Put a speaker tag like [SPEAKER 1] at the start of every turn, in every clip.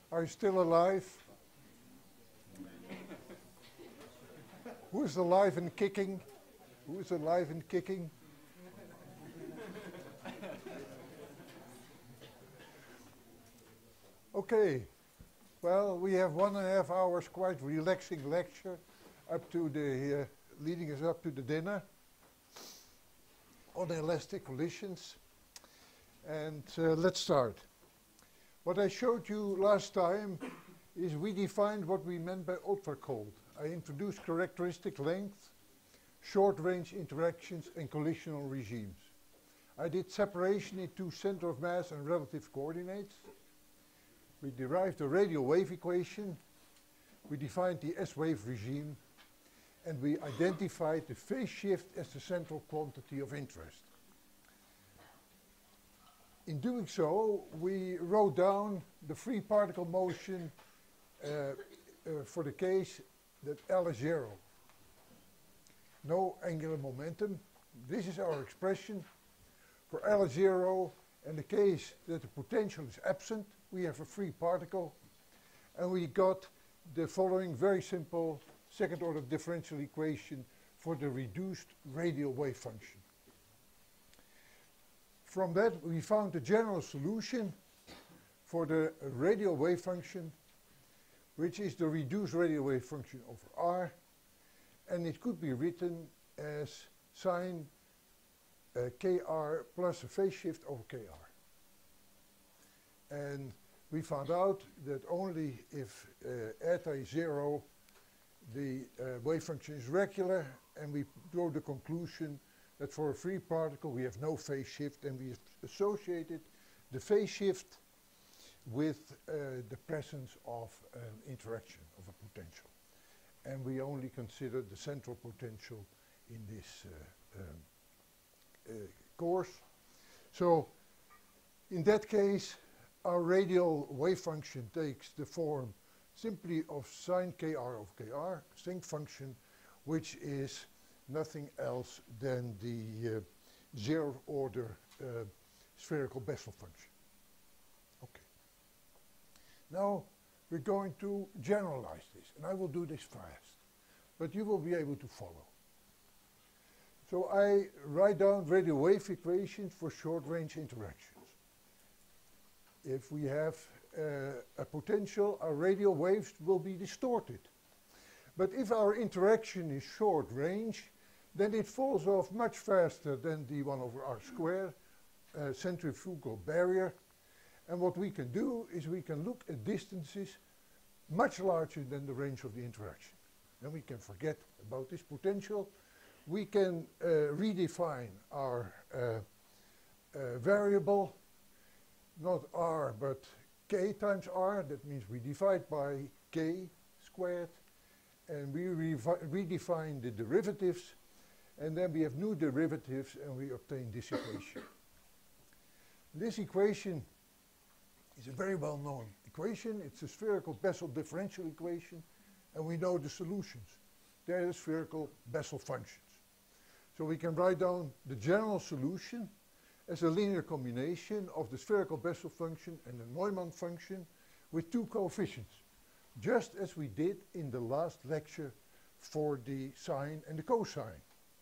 [SPEAKER 1] Are you still alive? Who's alive and kicking? Who's alive and kicking? Okay. Well, we have 1.5 hours quite relaxing lecture up to the leading us up to the dinner on elastic collisions. And let's start. What I showed you last time is we defined what we meant by ultra-cold. I introduced characteristic length, short-range interactions, and collisional regimes. I did separation into center of mass and relative coordinates. We derived the radial wave equation. We defined the S-wave regime. And we identified the phase shift as the central quantity of interest. In doing so, we wrote down the free particle motion for the case that L is 0. No angular momentum. This is our expression. For L is 0 and the case that the potential is absent, we have a free particle. And we got the following very simple second order differential equation for the reduced radial wave function. From that, we found a general solution for the radial wave function, which is the reduced radial wave function over R, and it could be written as sine kr plus a phase shift over kr. And we found out that only if eta is 0, the wave function is regular, and we drew the conclusion that for a free particle we have no phase shift, and we associated the phase shift with the presence of an interaction of a potential. And we only considered the central potential in this course. So in that case, our radial wave function takes the form simply of sine kr of kr, sinc function, which is nothing else than the zeroth order spherical Bessel function. Okay. Now we're going to generalize this, and I will do this fast, but you will be able to follow. So I write down radial wave equations for short range interactions. If we have a potential, our radial waves will be distorted. But if our interaction is short range, then it falls off much faster than the 1 over r squared centrifugal barrier. And what we can do is we can look at distances much larger than the range of the interaction. Then we can forget about this potential. We can redefine our variable, not r, but k times r. That means we divide by k squared, and we redefine the derivatives, and then we have new derivatives, and we obtain this equation. This equation is a very well-known equation. It's a spherical Bessel differential equation, and we know the solutions. They're the spherical Bessel functions. So we can write down the general solution as a linear combination of the spherical Bessel function and the Neumann function with two coefficients, just as we did in the last lecture for the sine and the cosine.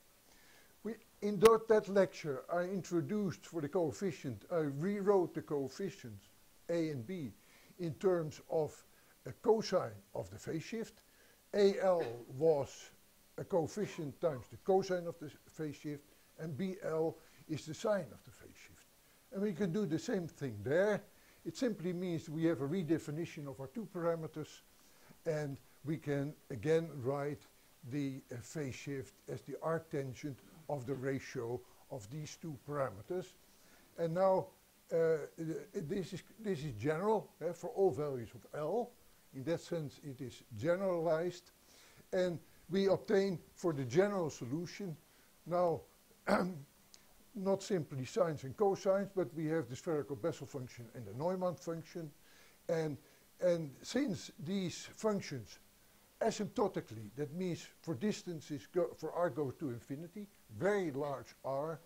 [SPEAKER 1] In that lecture, I introduced for the coefficient, I rewrote the coefficients A and B in terms of a cosine of the phase shift. AL was a coefficient times the cosine of the phase shift, and BL is the sine of the phase shift. And we can do the same thing there. It simply means we have a redefinition of our two parameters, and we can again write the phase shift as the arctangent of the ratio of these two parameters. And now this is general for all values of L. In that sense, it is generalized. And we obtain for the general solution now not simply sines and cosines, but we have the spherical Bessel function and the Neumann function. And since these functions asymptotically, that means for distances, for r goes to infinity, very large r,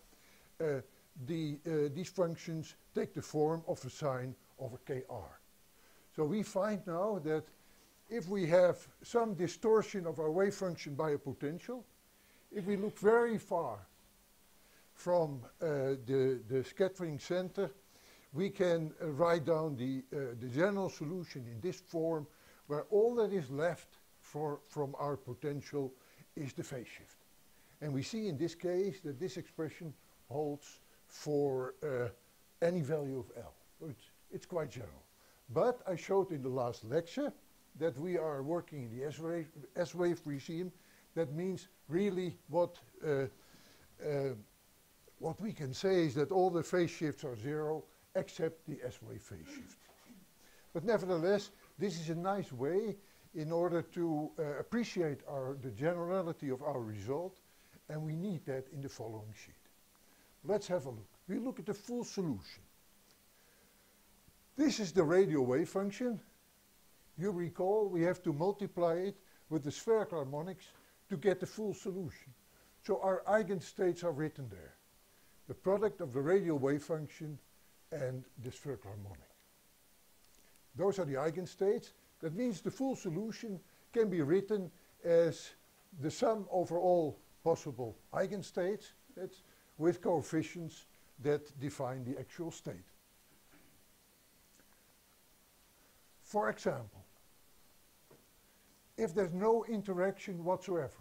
[SPEAKER 1] these functions take the form of a sine over kr. So we find now that if we have some distortion of our wave function by a potential, if we look very far from the scattering center, we can write down the general solution in this form, where all that is left from our potential is the phase shift. And we see in this case that this expression holds for any value of L. So it's quite general. But I showed in the last lecture that we are working in the S-wave regime. That means really what we can say is that all the phase shifts are zero except the S-wave phase shift. But nevertheless, this is a nice way in order to appreciate the generality of our result, and we need that in the following sheet. Let's have a look. We look at the full solution. This is the radial wave function. You recall we have to multiply it with the spherical harmonics to get the full solution. So our eigenstates are written there. The product of the radial wave function and the spherical harmonic. Those are the eigenstates. That means the full solution can be written as the sum over all possible eigenstates, that's with coefficients that define the actual state. For example, if there's no interaction whatsoever,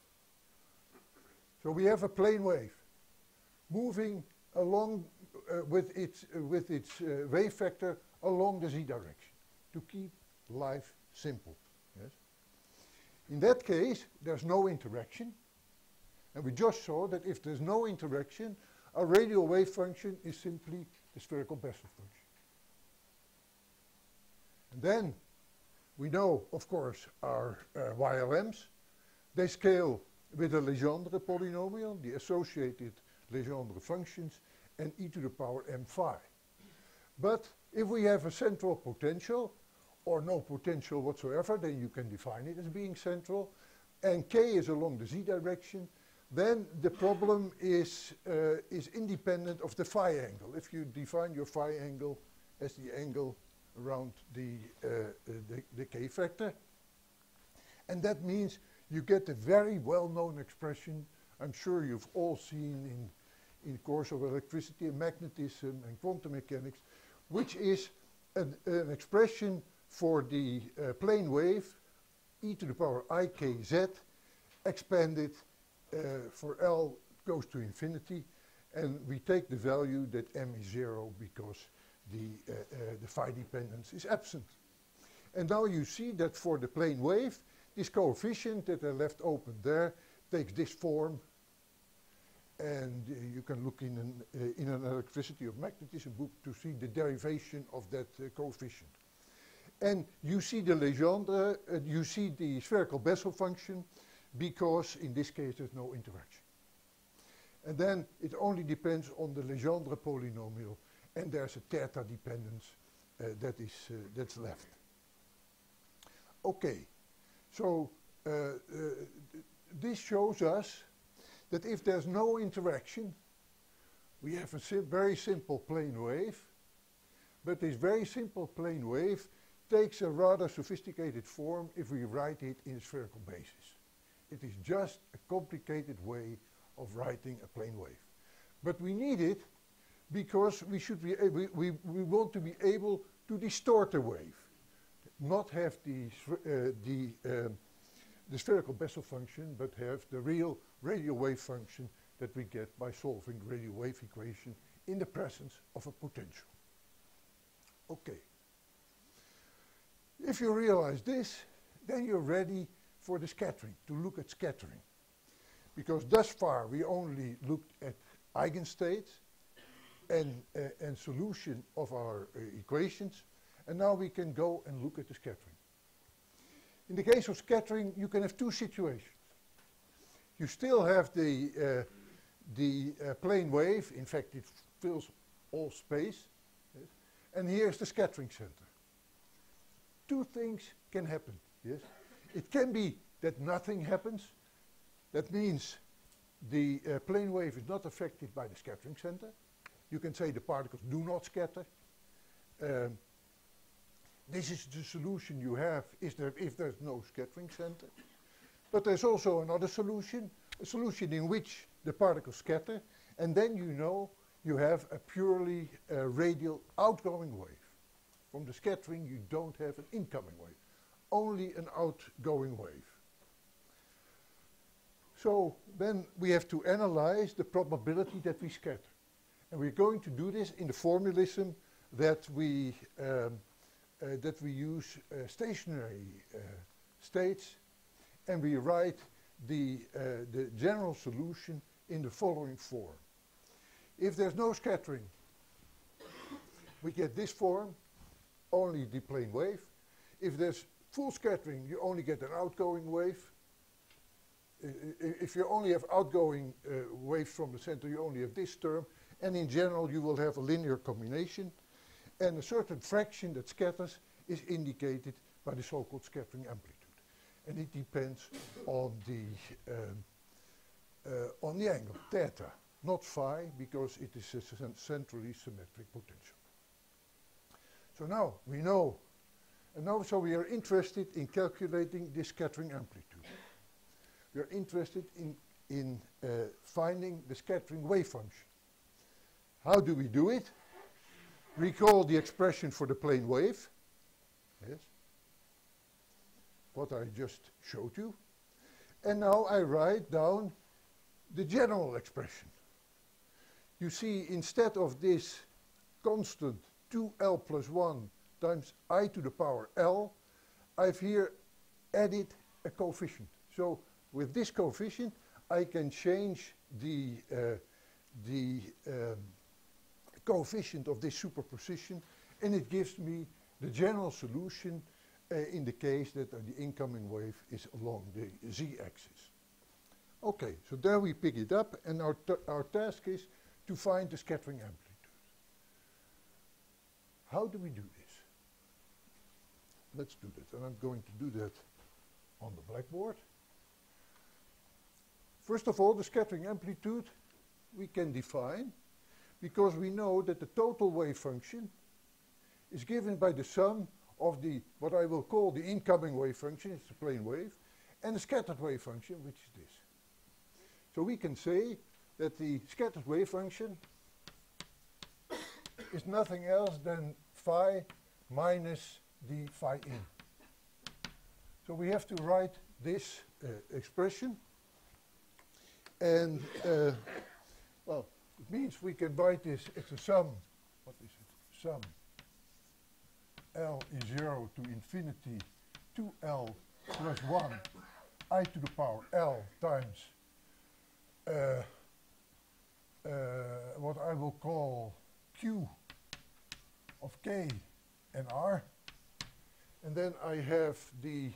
[SPEAKER 1] so we have a plane wave moving along with its wave vector along the z direction to keep life simple. Yes? In that case, there's no interaction, and we just saw that if there's no interaction, our radial wave function is simply the spherical Bessel function. And then we know, of course, our YLMs. They scale with a Legendre polynomial, the associated Legendre functions, and e to the power m phi. But if we have a central potential, or no potential whatsoever, then you can define it as being central, and k is along the z direction, then the problem is independent of the phi angle. If you define your phi angle as the angle around the k factor, and that means you get a very well-known expression. I'm sure you've all seen in course of electricity and magnetism and quantum mechanics, which is an expression for the plane wave e to the power ikz expanded for L goes to infinity, and we take the value that m is 0 because the phi dependence is absent. And now you see that for the plane wave, this coefficient that I left open there takes this form, and you can look in an electricity of magnetism book to see the derivation of that coefficient. And you see the Legendre, you see the spherical Bessel function, because in this case there's no interaction. And then it only depends on the Legendre polynomial, and there's a theta dependence that's left. Okay, so this shows us that if there's no interaction, we have a very simple plane wave, but this very simple plane wave takes a rather sophisticated form if we write it in a spherical basis. It is just a complicated way of writing a plane wave. But we need it because we should be we want to be able to distort a wave, not have the spherical Bessel function, but have the real radial wave function that we get by solving the radial wave equation in the presence of a potential. Okay. If you realize this, then you're ready for the scattering, to look at scattering. Because thus far we only looked at eigenstates and solution of our equations, and now we can go and look at the scattering. In the case of scattering, you can have two situations. You still have the plane wave, in fact it fills all space, yes? And here's the scattering center. Two things can happen, yes? It can be that nothing happens. That means the plane wave is not affected by the scattering center. You can say the particles do not scatter. this is the solution you have if there's no scattering center. But there's also another solution, a solution in which the particles scatter, and then you know you have a purely radial outgoing wave. From the scattering you don't have an incoming wave, only an outgoing wave. So then we have to analyze the probability that we scatter. And we're going to do this in the formalism that we use stationary states, and we write the general solution in the following form. If there's no scattering, we get this form, only the plane wave. If there's full scattering, you only get an outgoing wave. If you only have outgoing waves from the center, you only have this term. And in general, you will have a linear combination. And a certain fraction that scatters is indicated by the so-called scattering amplitude. And it depends on the angle, theta, not phi, because it is a centrally symmetric potential. So now we know, and now so we are interested in calculating this scattering amplitude. We are interested in finding the scattering wave function. How do we do it? Recall the expression for the plane wave. Yes. What I just showed you. And now I write down the general expression. You see, instead of this constant 2l plus 1 times I to the power l, I've here added a coefficient. So with this coefficient, I can change the coefficient of this superposition, and it gives me the general solution in the case that the incoming wave is along the z-axis. Okay, so there we pick it up, and our task is to find the scattering amplitude. How do we do this? Let's do that, and I'm going to do that on the blackboard. First of all, the scattering amplitude we can define because we know that the total wave function is given by the sum of the, what I will call the incoming wave function, it's the plane wave, and the scattered wave function, which is this. So we can say that the scattered wave function is nothing else than phi minus the phi in. So we have to write this expression. And, well, it means we can write this, it's a sum, what is it? Sum L is 0 to infinity 2L plus 1 I to the power L times what I will call Q of K and R. And then I have the,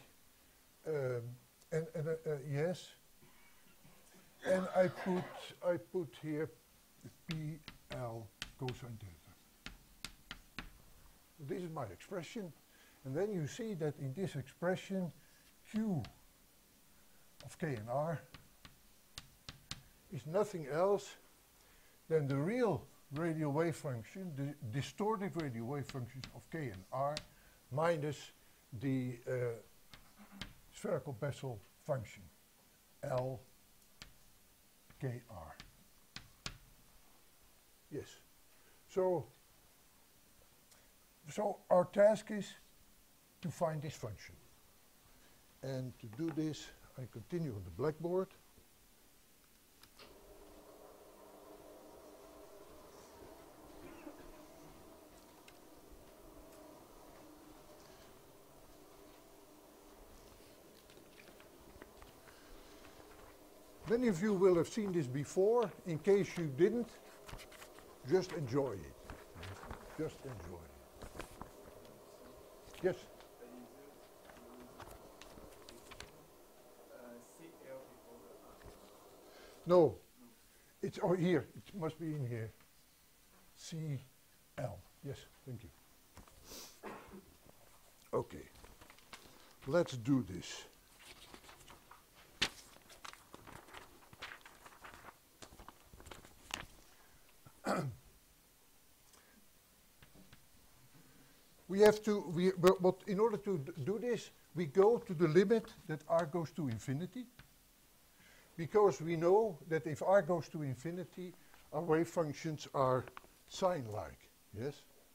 [SPEAKER 1] yes, and I put here PL cosine theta. So this is my expression. And then you see that in this expression, Q of K and R is nothing else than the real radial wave function, the distorted radial wave functions of K and R, minus the spherical Bessel function, L KR. Yes. So our task is to find this function. And to do this, I continue on the blackboard. Many of you will have seen this before. In case you didn't, just enjoy it. Just enjoy it. Yes? No. It's here. It must be in here. CL. Yes, thank you. Okay. Let's do this. we have to, but in order to do this, we go to the limit that r goes to infinity, because we know that if r goes to infinity, our wave functions are sine-like, yes?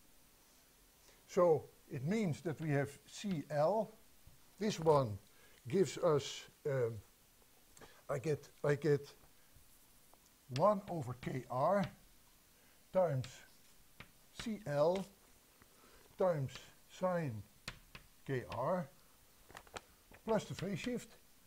[SPEAKER 1] So it means that we have CL. This one gives us, I get 1 over kr times CL times sine kr plus the phase shift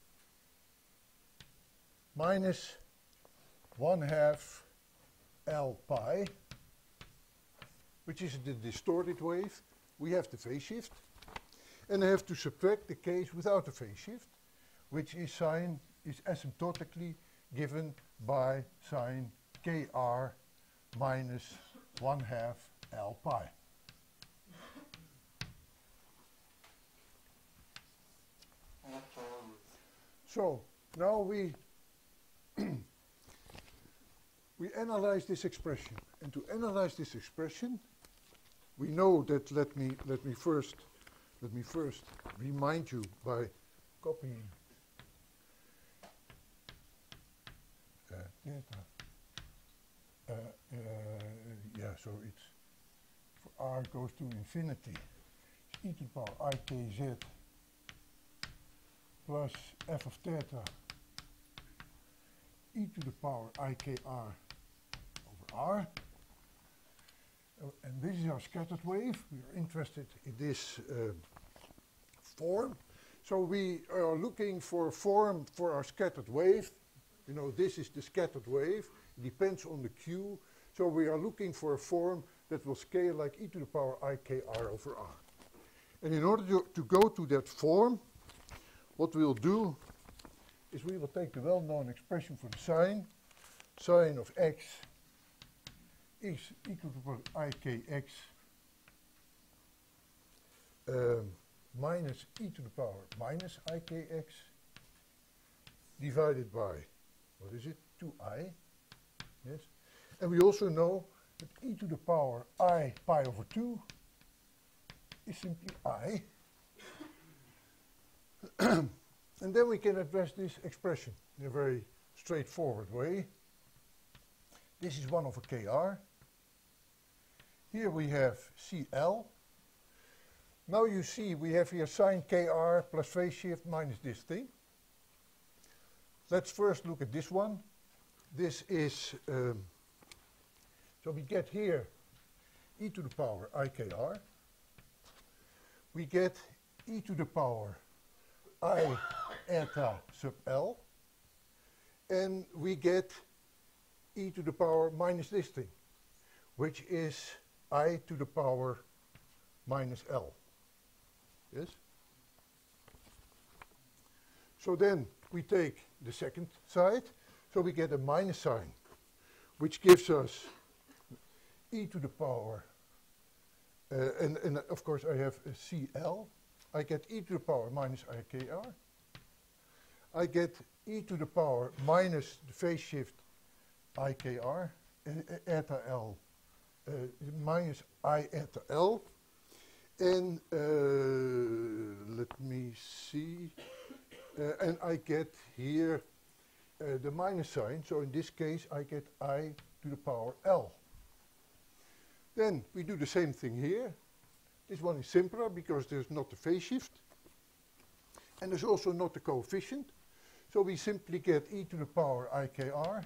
[SPEAKER 1] minus 1/2 L pi, which is the distorted wave. We have the phase shift, and I have to subtract the case without the phase shift, which is asymptotically given by sine kr minus 1/2 L pi. So now we we analyze this expression, and to analyze this expression, we know that. Let me first remind you by copying theta. Yeah, so it's for r goes to infinity, it's e to the power ikz plus f of theta e to the power ikr over r. And this is our scattered wave. We are interested in this form. So we are looking for a form for our scattered wave. You know, this is the scattered wave. It depends on the q. So we are looking for a form that will scale like e to the power ikr over r. And in order to go to that form, what we'll do is we will take the well-known expression for the sine of x is equal to the power ikx minus e to the power minus ikx divided by, what is it, 2i, yes? And we also know that e to the power I pi over 2 is simply I. And then we can address this expression in a very straightforward way. This is 1 over kr. Here we have CL. Now you see we have here sine kr plus phase shift minus this thing. Let's first look at this one. This is, so we get here e to the power ikr. We get e to the power I eta sub L, and we get e to the power minus this thing, which is I to the power minus L. Yes? So then we take the second side, so we get a minus sign, which gives us e to the power, and of course I have a CL. I get e to the power minus ikr. I get e to the power minus the phase shift ikr, eta L, minus I eta L. And let me see, and I get here the minus sign, so in this case I get I to the power L. Then we do the same thing here. This one is simpler because there's not the phase shift, and there's also not the coefficient. So we simply get e to the power ikr,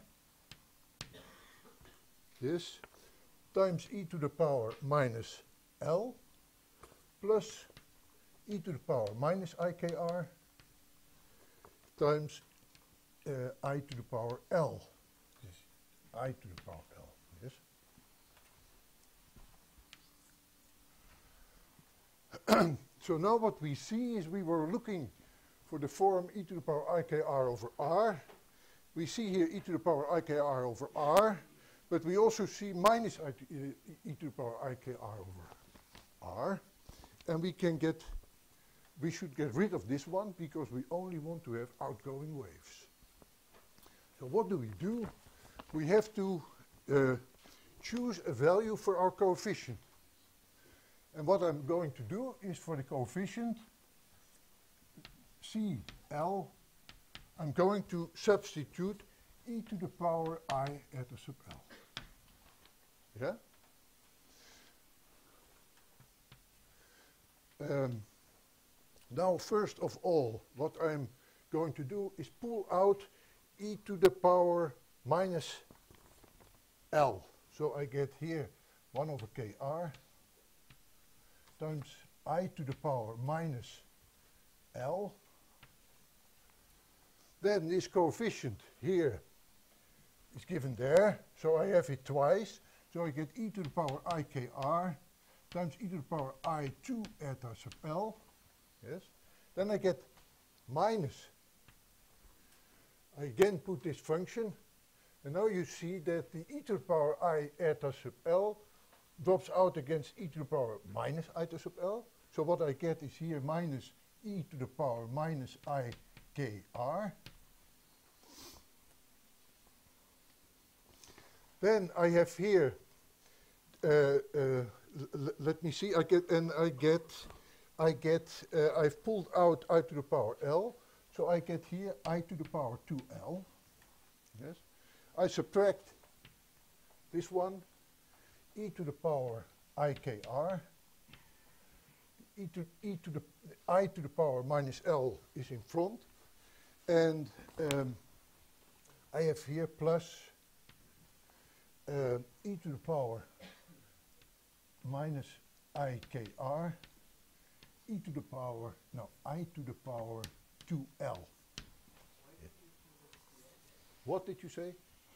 [SPEAKER 1] this, times e to the power minus L, plus e to the power minus ikr, times I to the power L. This is I to the power L, yes. So now what we see is we were looking for the form e to the power ikr over r. We see here e to the power ikr over r, but we also see minus e to the power ikr over r. And we should get rid of this one because we only want to have outgoing waves. So what do? We have to choose a value for our coefficient. And what I'm going to do is for the coefficient CL, I'm going to substitute e to the power I eta sub L. Yeah? Now, first of all, what I'm going to do is pull out e to the power minus L. So I get here 1 over kr times I to the power minus L. Then this coefficient here is given there, so I have it twice. So I get e to the power ikr times e to the power I2 eta sub L. Yes. Then I get minus. I again put this function, and now you see that the e to the power I eta sub L drops out against e to the power minus eta sub L. So what I get is here minus e to the power minus ikr. Then I have here, let me see, I've pulled out I to the power L, so I get here I to the power 2L. Yes. I subtract this one, e to the power ikr, I to the power minus L is in front, and I have here plus e to the power minus ikr, e to the power, no, I to the power 2L. What did you say?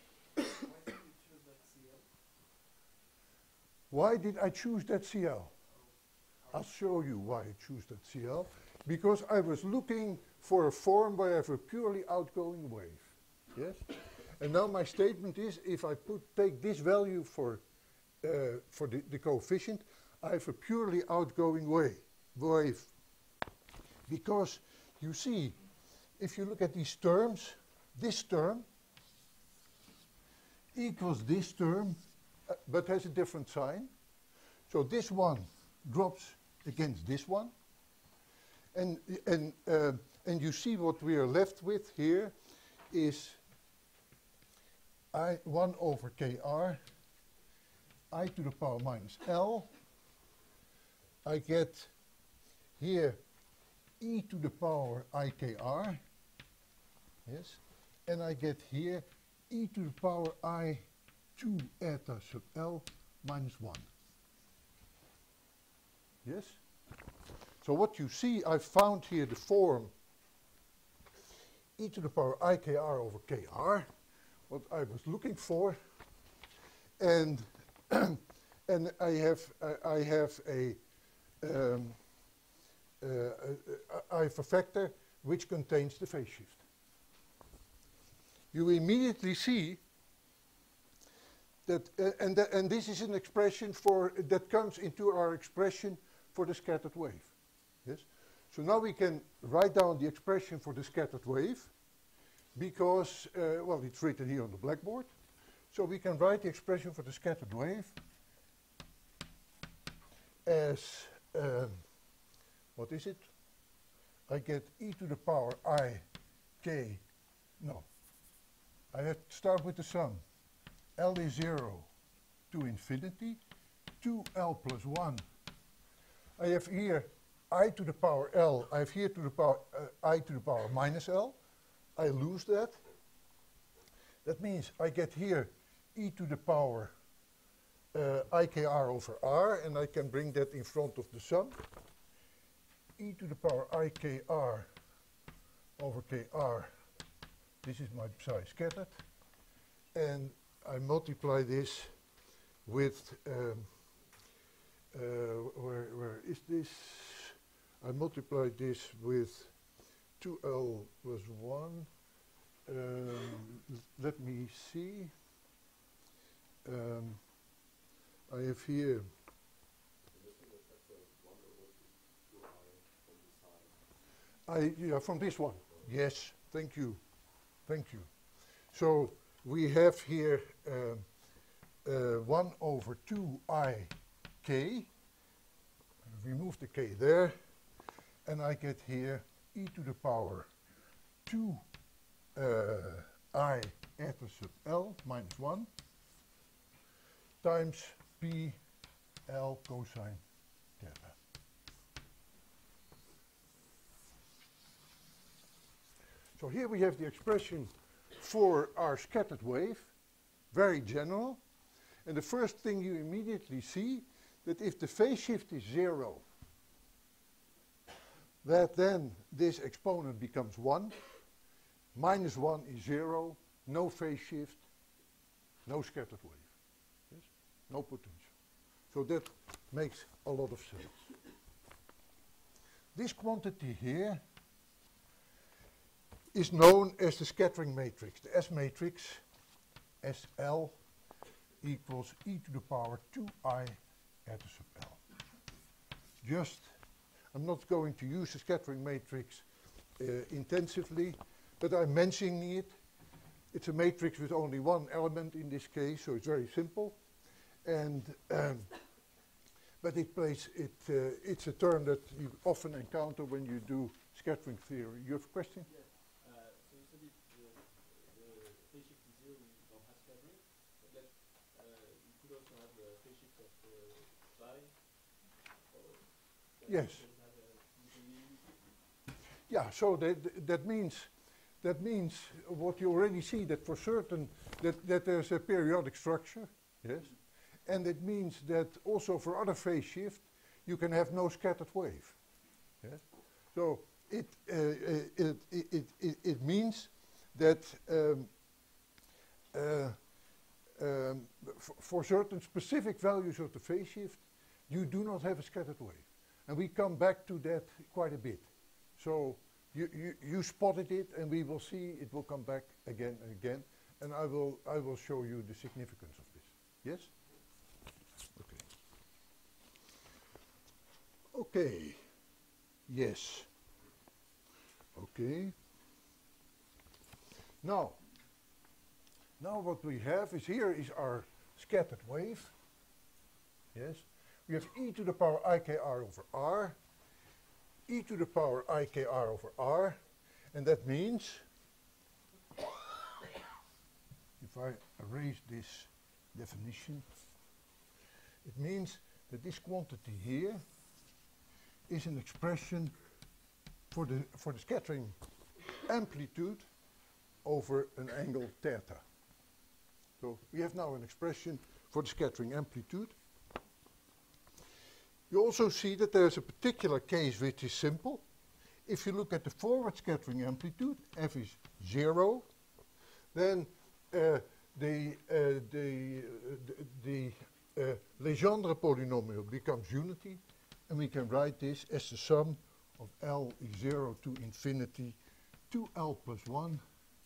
[SPEAKER 1] Why did I choose that CL? I'll show you why I choose that CL. Because I was looking for a form where I have a purely outgoing wave. Yes? And now my statement is, if I take this value for the coefficient, I have a purely outgoing wave. Because you see, if you look at these terms, this term equals this term, but has a different sign. So this one drops against this one. And you see what we are left with here is 1 over kr, I to the power minus L. I get here e to the power ikr, yes, and I get here e to the power I2 eta sub L minus 1. Yes? So what you see, I found here the form e to the power ikr over kr, what I was looking for, and and I have a vector which contains the phase shift. You immediately see that, and this is an expression that comes into our expression for the scattered wave. Yes. So now we can write down the expression for the scattered wave, because well, it's written here on the blackboard. So we can write the expression for the scattered wave as what is it? I get e to the power I k. No, I have to start with the sum. L is 0 to infinity, 2L plus 1. I have here I to the power L. I have here to the power I to the power minus L. I lose that. That means I get here e to the power ikr over r, and I can bring that in front of the sum. E to the power ikr over kr. This is my psi scattered. And I multiply this with, where is this? I multiply this with 2L plus 1. Let me see. I have here from this one. Yes, thank you. Thank you. So we have here 1 over 2 I k remove the k there, and I get here e to the power 2 I eta sub L minus 1 times P L cosine theta. So here we have the expression for our scattered wave, very general. And the first thing you immediately see, that if the phase shift is 0, that then this exponent becomes 1. Minus 1 is 0, no phase shift, no scattered wave. Yes? No potential. So that makes a lot of sense. This quantity here is known as the scattering matrix, the S matrix, SL equals e to the power 2I eta sub L. Just, I'm not going to use the scattering matrix intensively, but I'm mentioning it. It's a matrix with only one element in this case, so it's very simple. And but it's a term that you often encounter when you do scattering theory. You have a question?
[SPEAKER 2] Yeah. So you said if the phase shift is 0, you don't have scattering, but that you could also have the phase shift of phi.
[SPEAKER 1] Yes. Yeah. So that means what you already see, that for certain that there's a periodic structure. Yes. And it means that also for other phase shift, you can have no scattered wave. Yes? So it means that for certain specific values of the phase shift, you do not have a scattered wave. And we come back to that quite a bit. So you spotted it, and we will see it will come back again and again. And I will show you the significance of this. Yes? Okay. Yes. Okay. Now what we have is here is our scattered wave. Yes. We have e to the power ikr over r, e to the power ikr over r, and that means, if I erase this definition, it means that this quantity here is an expression for the scattering amplitude over an angle theta. So we have now an expression for the scattering amplitude. You also see that there's a particular case which is simple. If you look at the forward scattering amplitude, f is 0, then the Legendre polynomial becomes unity. And we can write this as the sum of L is 0 to infinity 2L plus 1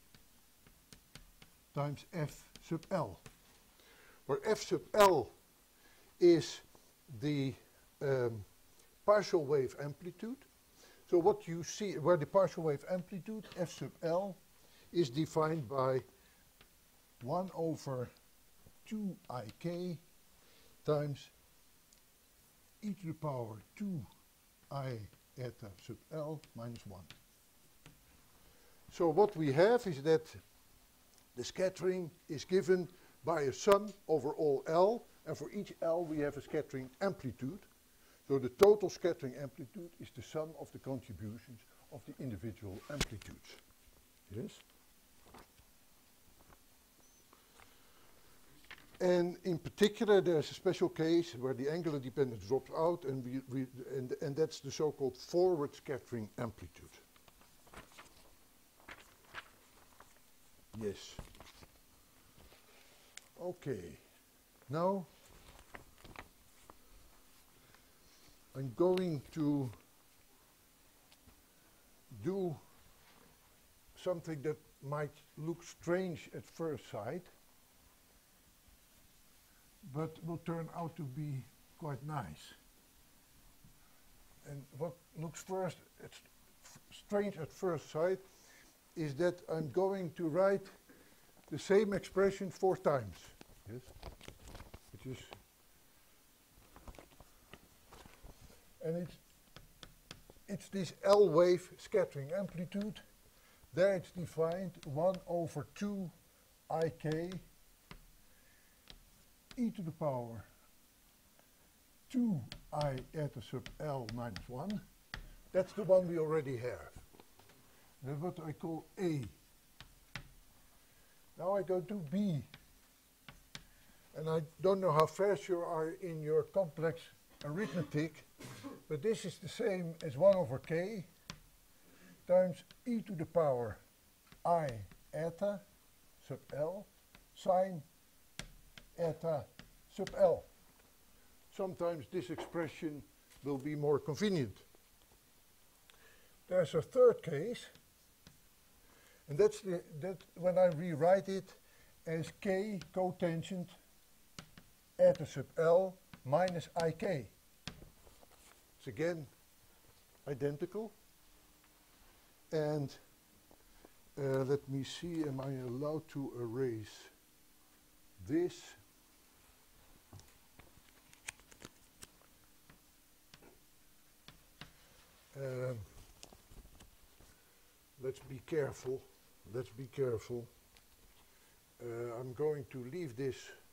[SPEAKER 1] times F sub L, where F sub L is the partial wave amplitude. So what you see, where the partial wave amplitude, F sub L, is defined by 1 over 2ik times e to the power 2I eta sub L minus 1. So what we have is that the scattering is given by a sum over all L, and for each L we have a scattering amplitude. So the total scattering amplitude is the sum of the contributions of the individual amplitudes. Yes? And in particular, there's a special case where the angular dependence drops out, and that's the so-called forward scattering amplitude. Yes. Okay. Now, I'm going to do something that might look strange at first sight, but will turn out to be quite nice. And what looks strange at first sight is that I'm going to write the same expression 4 times. Yes, which is and it's this L wave scattering amplitude. There it's defined 1 over 2 ik e to the power 2 I eta sub L minus 1. That's the one we already have. That's what I call A. Now I go to B. And I don't know how fast you are in your complex arithmetic, but this is the same as 1 over k times e to the power I eta sub L sine eta sub L. Sometimes this expression will be more convenient. There's a third case, and that's when I rewrite it as k cotangent eta sub L minus ik. It's again identical. And let me see, am I allowed to erase this? Let's be careful. Let's be careful. I'm going to leave this,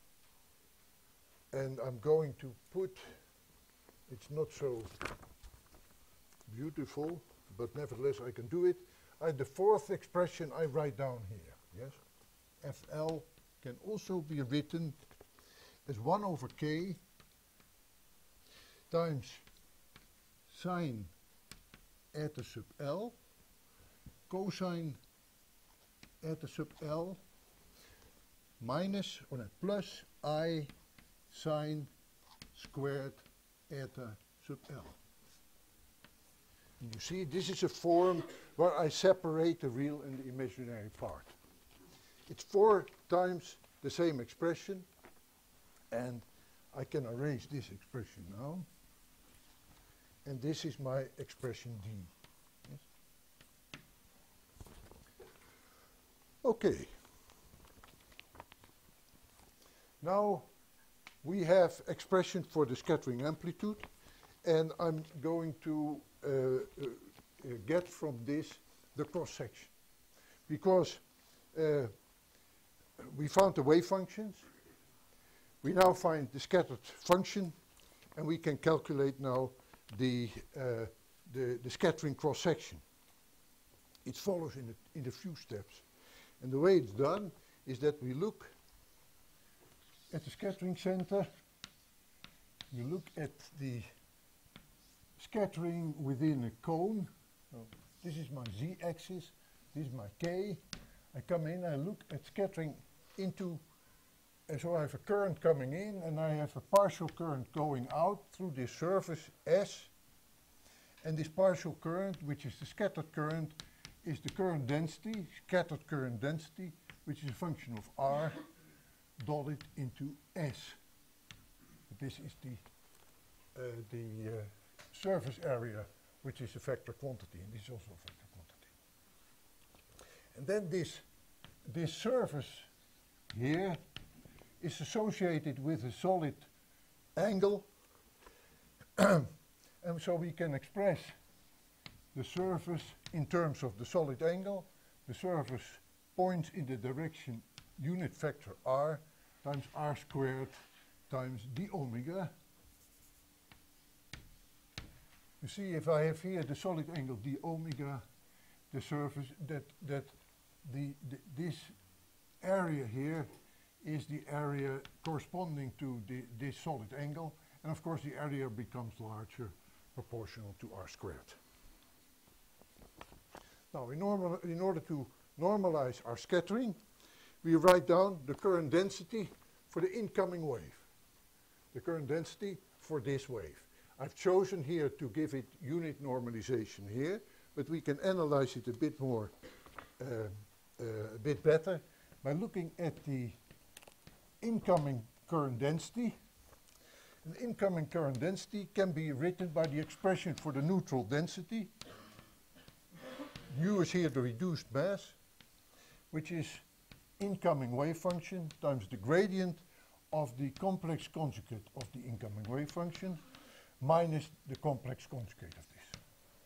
[SPEAKER 1] and I'm going to put, it's not so beautiful, but nevertheless I can do it. The fourth expression I write down here, yes? FL can also be written as 1 over k times sine eta sub L cosine eta sub L minus, or not, plus I sine squared eta sub L. And you see, this is a form where I separate the real and the imaginary part. It's 4 times the same expression, and I can erase this expression now. And this is my expression D. Yes? Okay. Now we have expression for the scattering amplitude, and I'm going to get from this the cross-section. Because we found the wave functions, we now find the scattered function, and we can calculate now the scattering cross-section. It follows in a few steps. And the way it's done is that we look at the scattering center, you look at the scattering within a cone. So this is my z-axis, this is my k. I come in, I look at scattering into, and so I have a current coming in, and I have a partial current going out through this surface S. And this partial current, which is the scattered current, is the current density, scattered current density, which is a function of R, dotted into S. This is the surface area, which is a vector quantity, and this is also a vector quantity. And then this surface here is associated with a solid angle, and so we can express the surface in terms of the solid angle. The surface points in the direction unit vector r times r squared times d omega. You see, if I have here the solid angle d omega, the surface this area here is the area corresponding to this solid angle, and of course the area becomes larger proportional to r squared. Now, in order to normalize our scattering, we write down the current density for the incoming wave, the current density for this wave. I've chosen here to give it unit normalization here, but we can analyze it a bit more, a bit better by looking at the incoming current density. And incoming current density can be written by the expression for the neutral density. U is here the reduced mass, which is incoming wave function times the gradient of the complex conjugate of the incoming wave function, minus the complex conjugate of this.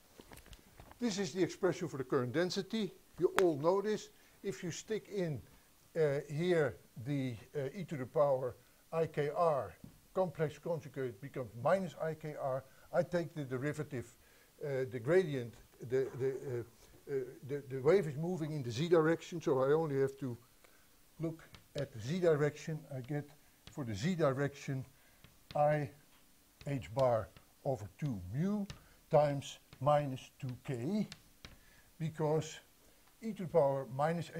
[SPEAKER 1] This is the expression for the current density. You all know this. If you stick in here the e to the power ikr, complex conjugate becomes minus ikr. I take the derivative, the gradient, the wave is moving in the z direction, so I only have to look at the z direction. I get for the z direction I h bar over 2 mu times minus 2k, because e to the power minus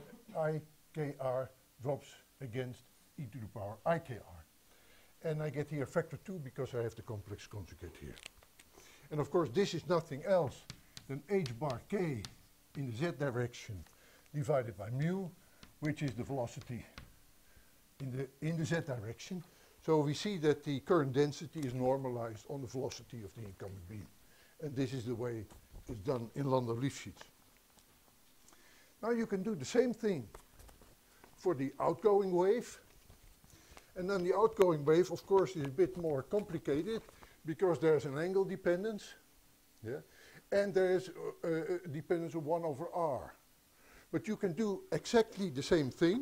[SPEAKER 1] ikr drops against e to the power ikr. And I get here factor 2 because I have the complex conjugate here. And of course this is nothing else than h bar k in the z direction divided by mu, which is the velocity in the z direction. So we see that the current density is normalized on the velocity of the incoming beam. And this is the way it's done in Landau-Lifshitz. Now you can do the same thing for the outgoing wave. And then the outgoing wave, of course, is a bit more complicated because there's an angle dependence, yeah, and there is a dependence of 1 over r. But you can do exactly the same thing.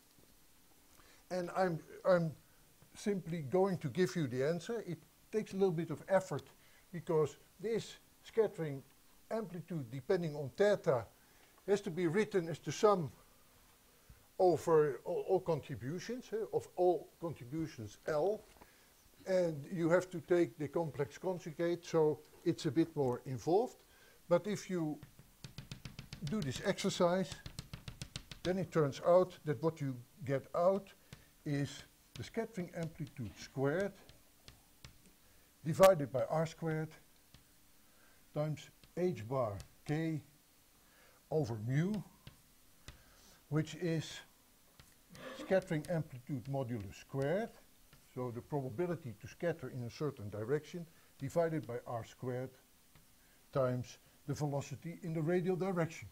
[SPEAKER 1] And I'm simply going to give you the answer. It takes a little bit of effort because this scattering amplitude depending on theta has to be written as the sum over all contributions, of all contributions L. And you have to take the complex conjugate, so it's a bit more involved. But if you do this exercise, then it turns out that what you get out is the scattering amplitude squared divided by r squared times h bar k over mu, which is scattering amplitude modulus squared, so the probability to scatter in a certain direction, divided by r squared times the velocity in the radial direction.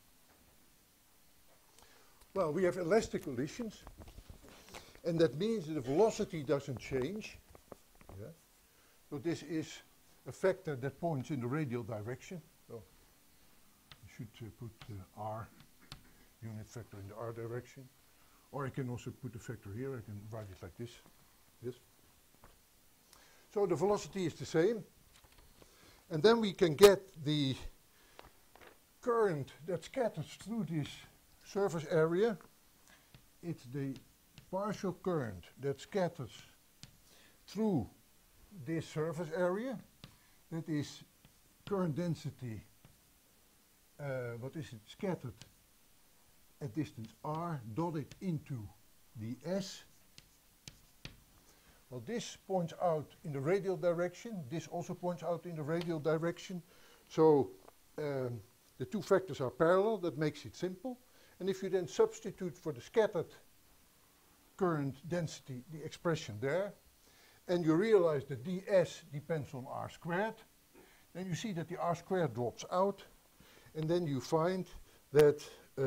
[SPEAKER 1] Well, we have elastic collisions, and that means that the velocity doesn't change. Yeah? So this is a vector that points in the radial direction. So I should put r unit vector in the r direction. Or I can also put the vector here. I can write it like this. Yes. So the velocity is the same. And then we can get the current that scatters through this surface area. It's the partial current that scatters through this surface area. That is current density, what is it, scattered at distance r, dotted into the S. Well, this points out in the radial direction. This also points out in the radial direction. So the two vectors are parallel. That makes it simple. And if you then substitute for the scattered current density, the expression there, and you realize that ds depends on r squared, then you see that the r squared drops out, and then you find that,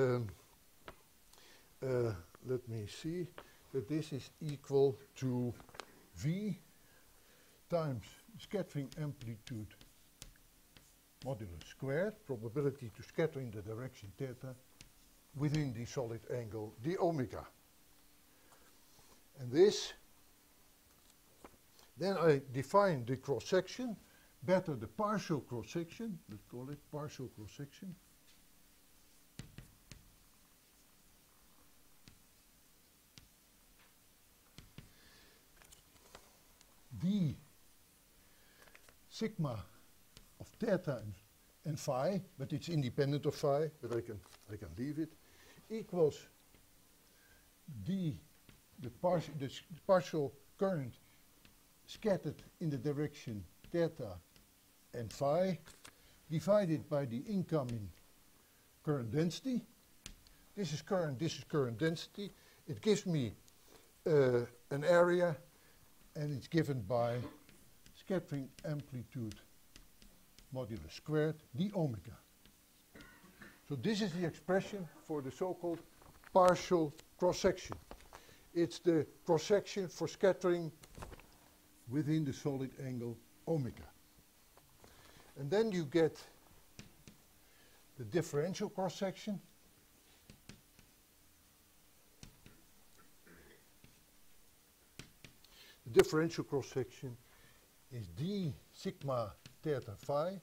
[SPEAKER 1] let me see, that this is equal to v times scattering amplitude modulus squared, probability to scatter in the direction theta, within the solid angle d omega. And this, then I define the cross-section, better the partial cross-section, let's call it partial cross-section. D sigma of theta and phi, but it's independent of phi, but I can leave it, equals d, the partial current scattered in the direction theta and phi, divided by the incoming current density. This is current density. It gives me an area, and it's given by scattering amplitude modulus squared d omega. So this is the expression for the so-called partial cross-section. It's the cross-section for scattering within the solid angle omega. And then you get the differential cross-section. The differential cross-section is d sigma theta phi.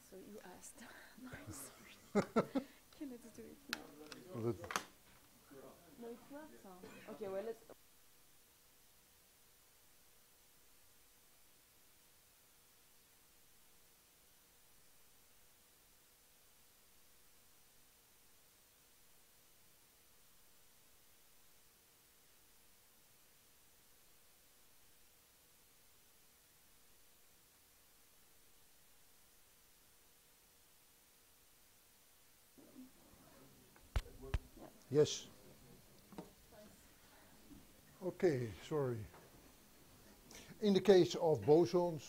[SPEAKER 3] So you asked. No, I'm sorry. Okay, let's do it now.
[SPEAKER 1] Well, that-
[SPEAKER 3] No, it works. Okay, well, let's.
[SPEAKER 1] Yes. Okay, sorry. In the case of bosons,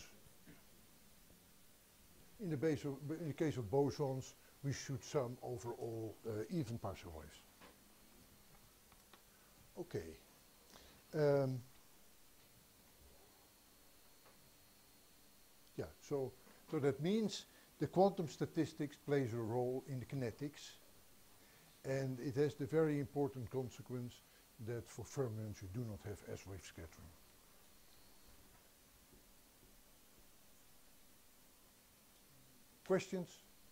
[SPEAKER 1] in the case of bosons, we should sum over all even partial waves. Okay. Yeah, so that means the quantum statistics plays a role in the kinetics, and it has the very important consequence that for fermions you do not have S-wave scattering. Questions?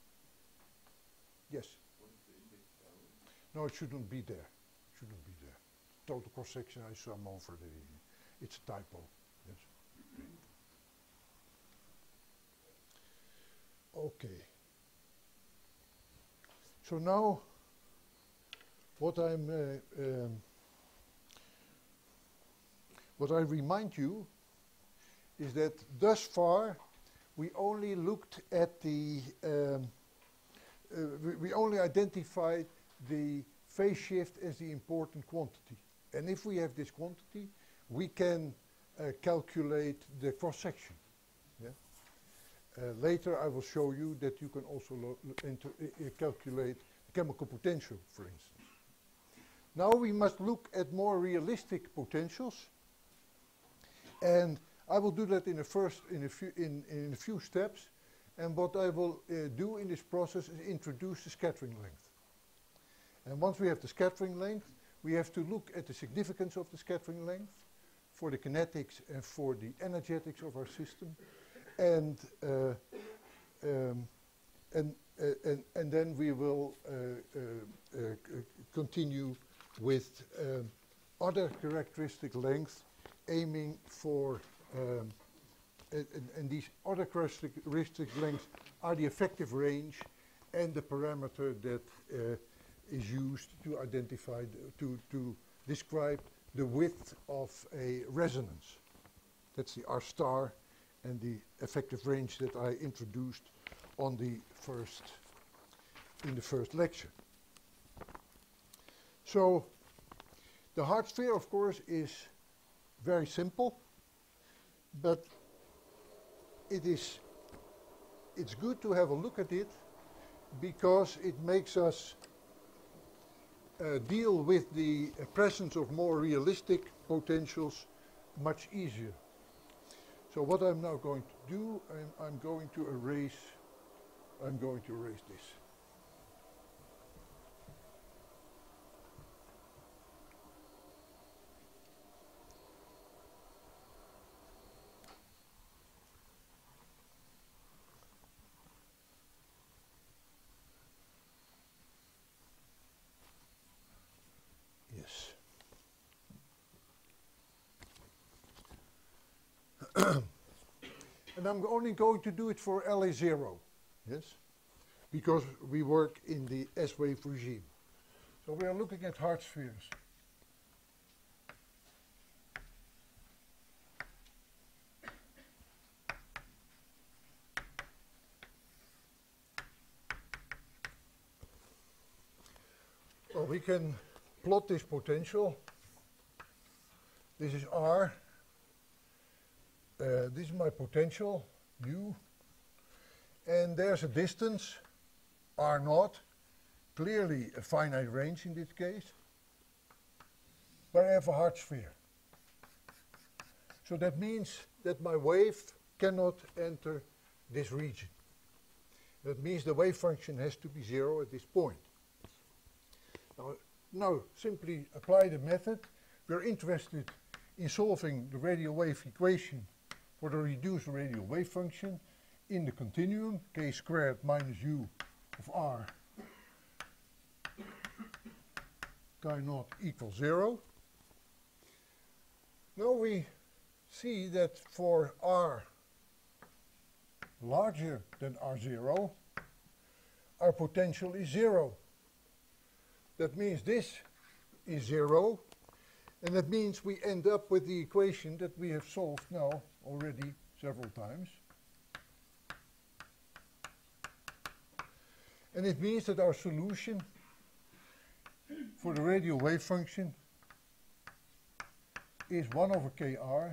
[SPEAKER 1] Yes? No, it shouldn't be there. Shouldn't be there. Total cross-section I sum over the, it's a typo. Yes. Okay. So now, what I remind you is that thus far we only looked at the, we only identified the phase shift as the important quantity. And if we have this quantity, we can calculate the cross-section. Yeah? Later I will show you that you can also calculate chemical potential, for instance. Now we must look at more realistic potentials, and I will do that in a few steps. And what I will do in this process is introduce the scattering length. And once we have the scattering length, we have to look at the significance of the scattering length for the kinetics and for the energetics of our system, and then we will continue with other characteristic lengths, aiming for, and these other characteristic lengths are the effective range and the parameter that is used to identify, to describe the width of a resonance. That's the R star and the effective range that I introduced on in the first lecture. So the hard sphere, of course, is very simple, but it's good to have a look at it because it makes us deal with the presence of more realistic potentials much easier. So what I'm now going to do, I'm going to erase this. Yes. And I'm only going to do it for LA0, yes? Because we work in the S-wave regime. So we are looking at hard spheres. Well, we can plot this potential. This is R. This is my potential, U. And there's a distance, R0, clearly a finite range in this case, where I have a hard sphere. So that means that my wave cannot enter this region. That means the wave function has to be 0 at this point. Now simply apply the method. We're interested in solving the radial wave equation for the reduced radial wave function, in the continuum, k squared minus u of r chi naught equals 0. Now we see that for r larger than r0, our potential is 0. That means this is 0, and that means we end up with the equation that we have solved now already several times. And it means that our solution for the radial wave function is 1 over kr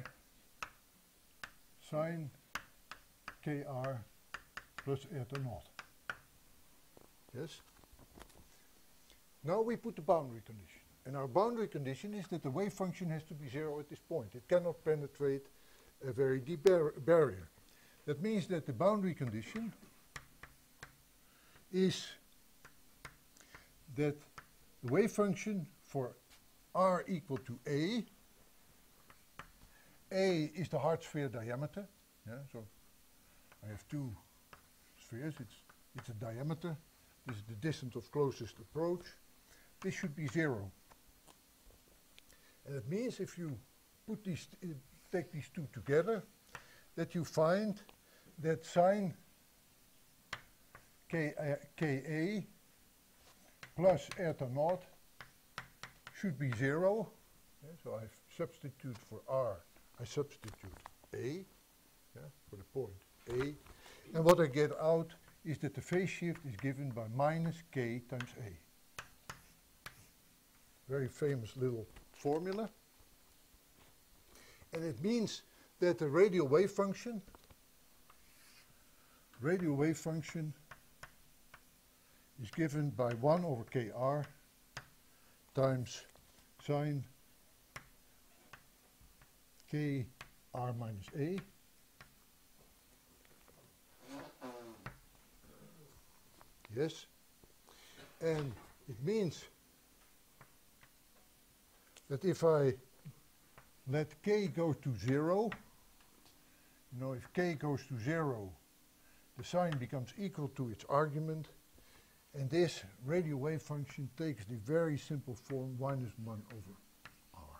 [SPEAKER 1] sine kr plus eta naught. Yes? Now we put the boundary condition. And our boundary condition is that the wave function has to be 0 at this point. It cannot penetrate a very deep barrier. That means that the boundary condition is that the wave function for r equal to a is the hard sphere diameter. Yeah, so I have two spheres. It's a diameter. This is the distance of closest approach. This should be 0. And it means if you put these, take these two together, that you find that sine Ka plus eta naught should be 0. Yeah, so I substitute for r, I substitute a, yeah, for the point a. And what I get out is that the phase shift is given by minus k times a. Very famous little formula. And it means that the radial wave function is given by 1 over kr times sine kr minus a. Yes. And it means that if I let k go to 0, you know, if k goes to 0, the sign becomes equal to its argument, and this radial wave function takes the very simple form minus 1 over r.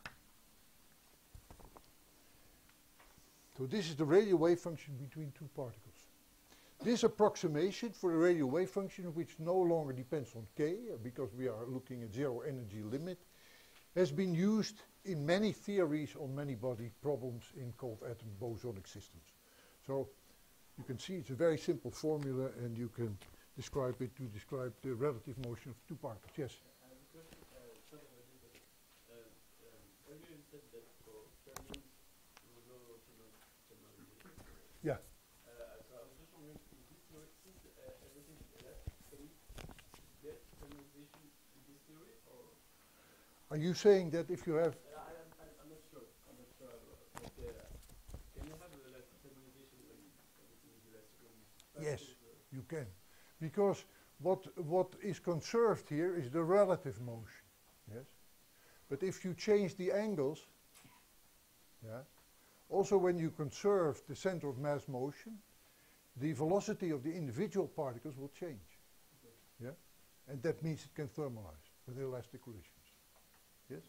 [SPEAKER 1] So this is the radial wave function between two particles. This approximation for the radial wave function, which no longer depends on k, because we are looking at zero energy limit, has been used in many theories on many-body problems in cold atom bosonic systems. So you can see it's a very simple formula, and you can describe it to describe the relative motion of two particles. Yes?
[SPEAKER 2] I have a question, sorry about this, but earlier you said that for fermions there was no thermalization.
[SPEAKER 1] Yeah.
[SPEAKER 2] So I was just wondering, in this theory, since everything is elastic, can we get thermalization in this theory, or?
[SPEAKER 1] Are you saying that if you have...
[SPEAKER 2] I'm not sure. I'm not sure. But can you have elastic thermalization when everything is elastic?
[SPEAKER 1] Yes, you can. Because what is conserved here is the relative motion. Yes. But if you change the angles, yeah, also when you conserve the center of mass motion, the velocity of the individual particles will change.
[SPEAKER 2] Okay.
[SPEAKER 1] Yeah? And that means it can thermalize with elastic relations. Yes?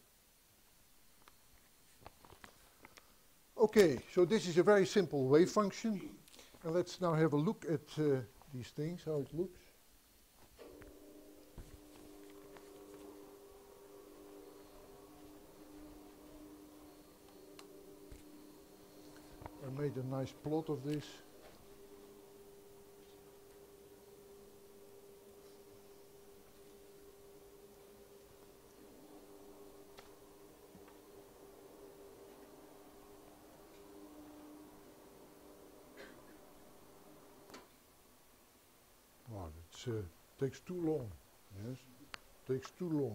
[SPEAKER 1] Okay, so this is a very simple wave function. And let's now have a look at these things, how it looks. I made a nice plot of this. Wow, it takes too long. Yes, takes too long.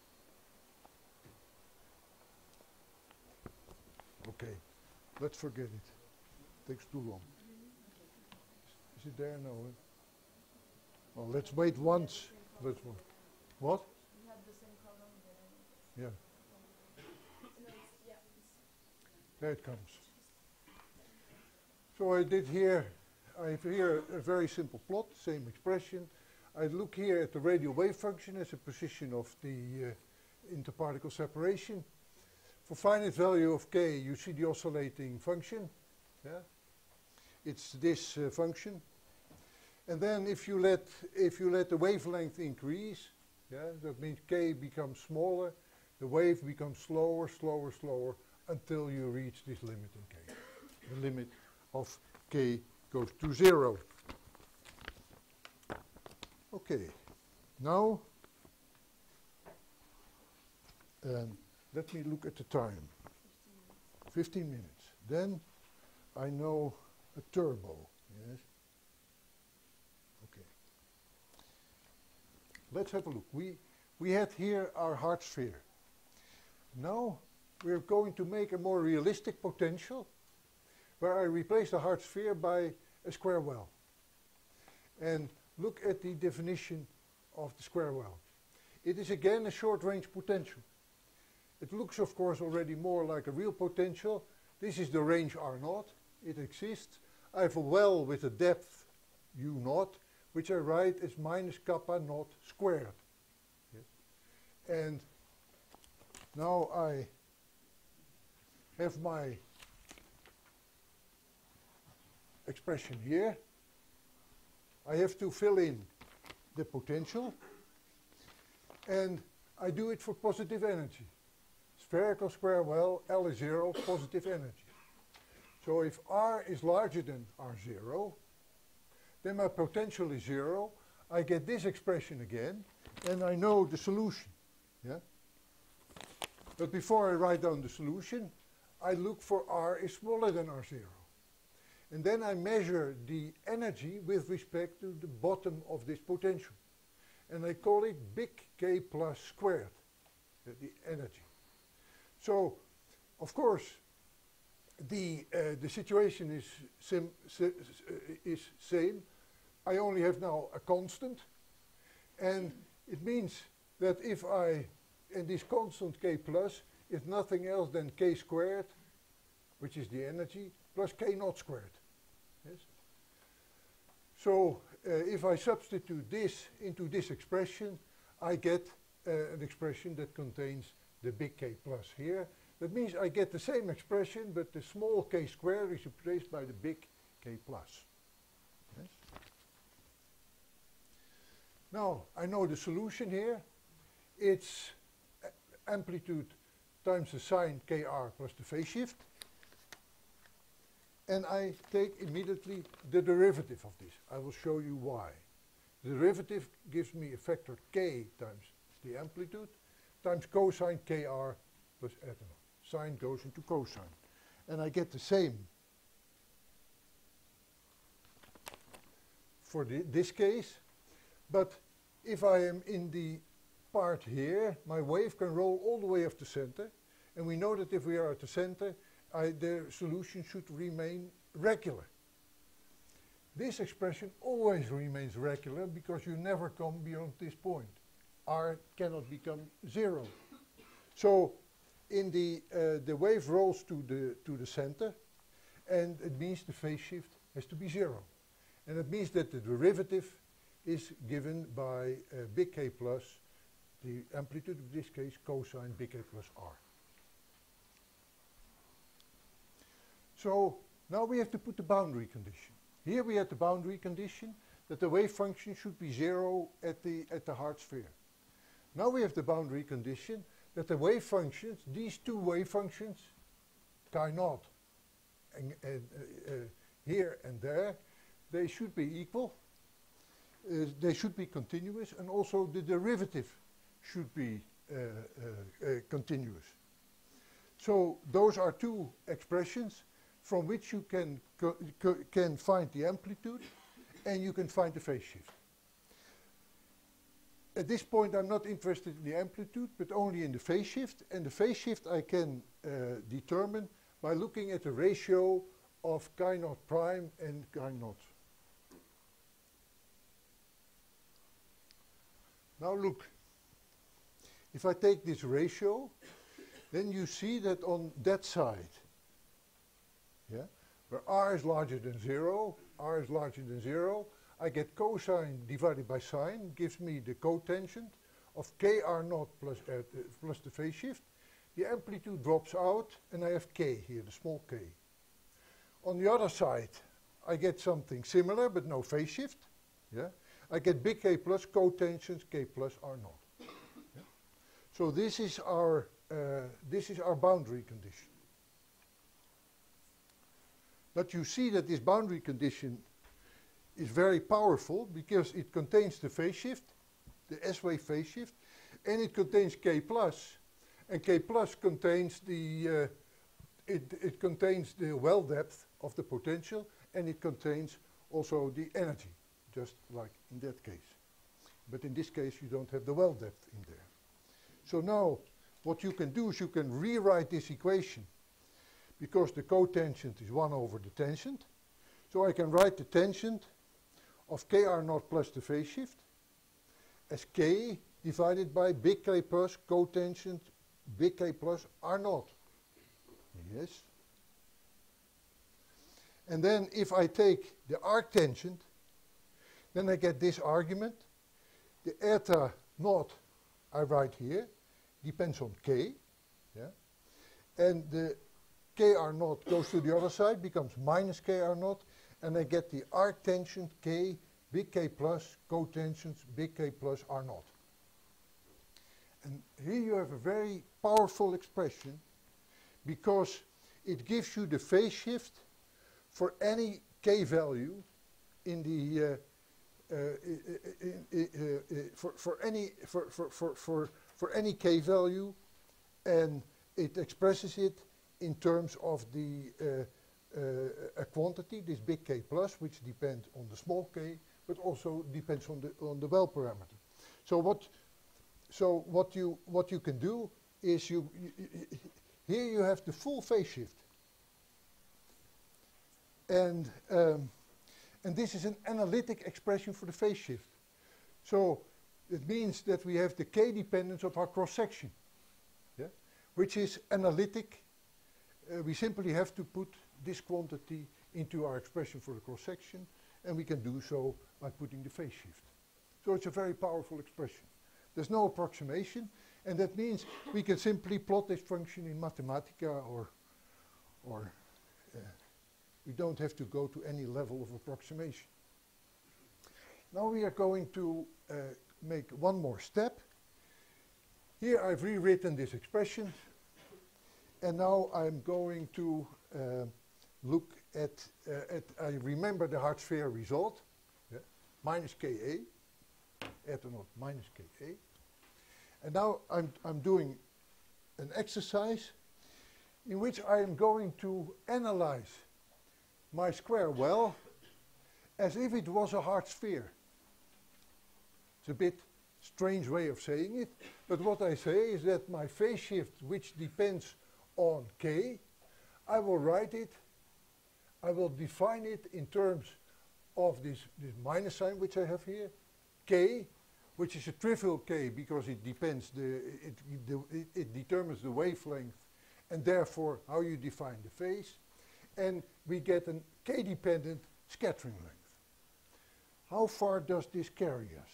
[SPEAKER 1] Okay, let's forget it. Takes too long. Is it there? No. Well, let's wait once. Let's wait. What?
[SPEAKER 3] We had the same problem
[SPEAKER 1] Yeah,
[SPEAKER 3] no, yeah,
[SPEAKER 1] there it comes. So I did here I have here a very simple plot, same expression. I look here at the radial wave function as a position of the interparticle separation. For finite value of k, you see the oscillating function. Yeah? It's this function. And then if you let the wavelength increase, yeah, that means k becomes smaller, the wave becomes slower, slower, slower, until you reach this limit in k. The limit of k goes to 0. Okay, now let me look at the time. 15 minutes. Then I know a turbo. Yes. Okay. Let's have a look. We had here our hard sphere. Now we're going to make a more realistic potential where I replace the hard sphere by a square well. And look at the definition of the square well. It is again a short-range potential. It looks, of course, already more like a real potential. This is the range R0. It exists. I have a well with a depth U0, which I write as minus kappa naught squared. Yes. And now I have my expression here. I have to fill in the potential, and I do it for positive energy. Spherical square well, L is 0, positive energy. So if R is larger than R0, then my potential is 0. I get this expression again, and I know the solution. Yeah? But before I write down the solution, I look for R is smaller than R0. And then I measure the energy with respect to the bottom of this potential. And I call it big K plus squared, the energy. So, of course, the situation is same. I only have now a constant. And it means that if and this constant K plus is nothing else than K squared, which is the energy, plus K naught squared. Yes? So if I substitute this into this expression, I get an expression that contains the big K plus here. That means I get the same expression, but the small K squared is replaced by the big K plus. Yes? Now, I know the solution here. It's amplitude times the sine Kr plus the phase shift. And I take immediately the derivative of this. I will show you why. The derivative gives me a factor k times the amplitude times cosine Kr plus epsilon. Sine goes into cosine. And I get the same for this case. But if I am in the part here, my wave can roll all the way up the center. And we know that if we are at the center, the solution should remain regular. This expression always remains regular because you never come beyond this point. R cannot become 0. So in the wave rolls to the center, and it means the phase shift has to be 0. And it means that the derivative is given by big K plus, the amplitude of this case, cosine big K plus R. So now we have to put the boundary condition. Here we have the boundary condition that the wave function should be 0 at the hard sphere. Now we have the boundary condition that the wave functions, these two wave functions, chi naught, and here and there, they should be equal. They should be continuous, and also the derivative should be continuous. So those are two expressions from which you can find the amplitude and you can find the phase shift. At this point I'm not interested in the amplitude but only in the phase shift, and the phase shift I can determine by looking at the ratio of chi naught prime and chi naught. Now look, if I take this ratio, then you see that on that side, yeah, where R is larger than 0, r is larger than 0, I get cosine divided by sine, gives me the cotangent of kr0 plus the phase shift. The amplitude drops out, and I have k here, the small k. On the other side, I get something similar, but no phase shift. Yeah? I get big K plus cotangent k plus r0. Yeah? So this is our boundary condition. But you see that this boundary condition is very powerful because it contains the phase shift, the S-wave phase shift, and it contains K plus, and K plus contains the it contains the well depth of the potential, and it contains also the energy, just like in that case. But in this case, you don't have the well depth in there. So now, what you can do is you can rewrite this equation, because the cotangent is 1 over the tangent. So I can write the tangent of kr0 plus the phase shift as k divided by big K plus cotangent big K plus r0. Yes. And then if I take the arc tangent, then I get this argument. The eta naught I write here depends on k. Yeah? And the kr0 goes to the other side, becomes minus kr0, and I get the arc tangent k, big K plus, cotangent, big K plus r0. And here you have a very powerful expression, because it gives you the phase shift for any k value in the for any k value, and it expresses it in terms of the a quantity, this big K plus, which depends on the small k, but also depends on the well parameter. So what you can do is here you have the full phase shift, and this is an analytic expression for the phase shift. So it means that we have the k dependence of our cross section, yeah, which is analytic. We simply have to put this quantity into our expression for the cross section, and we can do so by putting the phase shift. So it's a very powerful expression. There's no approximation, and that means we can simply plot this function in Mathematica, or we don't have to go to any level of approximation. Now we are going to make one more step. Here I've rewritten this expression, and now I'm going to look at I remember the hard sphere result, yeah, minus Ka, eta naught minus Ka. And now I'm doing an exercise in which I am going to analyze my square well as if it was a hard sphere. It's a bit strange way of saying it, but what I say is that my phase shift, which depends on k, I will write it, I will define it in terms of this minus sign which I have here, k, which is a trivial k because it depends it determines the wavelength and therefore how you define the phase, and we get a k-dependent scattering length. How far does this carry us?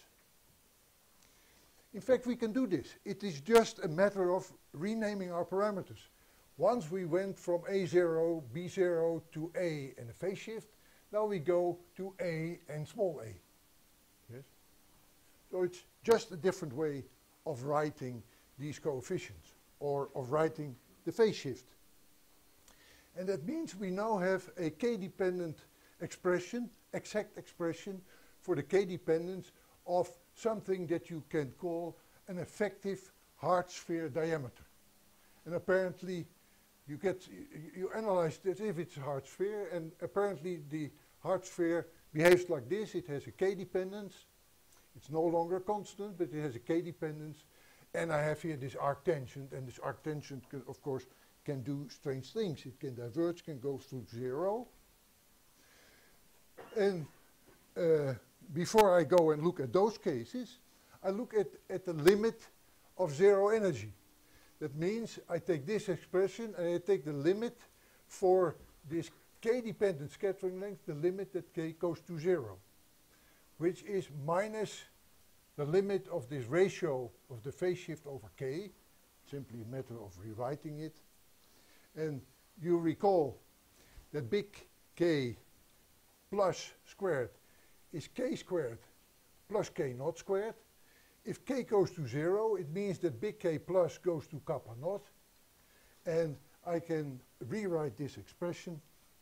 [SPEAKER 1] In fact, we can do this. It is just a matter of renaming our parameters. Once we went from A0, B0 to A and a phase shift, now we go to A and small a. Yes? So it's just a different way of writing these coefficients, or of writing the phase shift. And that means we now have a k-dependent expression, exact expression, for the k-dependence of something that you can call an effective hard sphere diameter. And apparently you analyze it as if it's a hard sphere, and apparently the hard sphere behaves like this. It has a k-dependence. It's no longer constant, but it has a k-dependence. And I have here this arc tangent, and this arc tangent, of course, can do strange things. It can diverge, can go through 0. And before I go and look at those cases, I look at the limit of 0 energy. That means I take this expression and I take the limit for this k-dependent scattering length the limit that k goes to 0, which is minus the limit of this ratio of the phase shift over k, simply a matter of rewriting it. And you recall that big K plus squared is k squared plus k naught squared. If k goes to 0, it means that big K plus goes to kappa naught. And I can rewrite this expression.